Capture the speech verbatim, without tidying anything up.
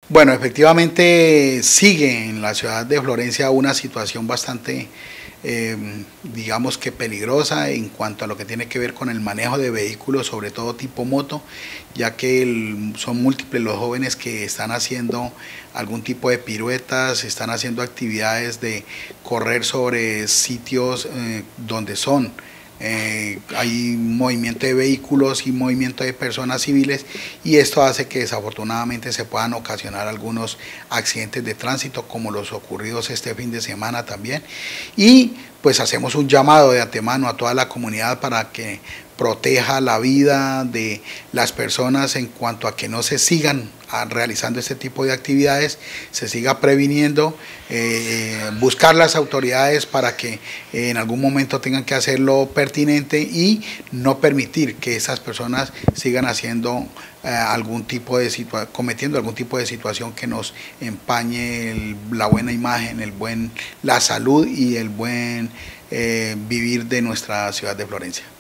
Bueno, efectivamente sigue en la ciudad de Florencia una situación bastante, eh, digamos que peligrosa en cuanto a lo que tiene que ver con el manejo de vehículos, sobre todo tipo moto, ya que el, son múltiples los jóvenes que están haciendo algún tipo de piruetas, están haciendo actividades de correr sobre sitios eh, donde son Eh, hay movimiento de vehículos y movimiento de personas civiles, y esto hace que desafortunadamente se puedan ocasionar algunos accidentes de tránsito como los ocurridos este fin de semana también. Y pues hacemos un llamado de antemano a toda la comunidad para que proteja la vida de las personas en cuanto a que no se sigan realizando este tipo de actividades, se siga previniendo, eh, buscar las autoridades para que eh, en algún momento tengan que hacer lo pertinente y no permitir que esas personas sigan haciendo eh, algún tipo de situa cometiendo algún tipo de situación que nos empañe el, la buena imagen, el buen, la salud y el buen eh, vivir de nuestra ciudad de Florencia.